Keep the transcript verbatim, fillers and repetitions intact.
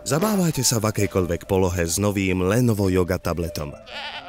Zabávajte sa v akejkoľvek polohe s novým Lenovo Yoga tabletom.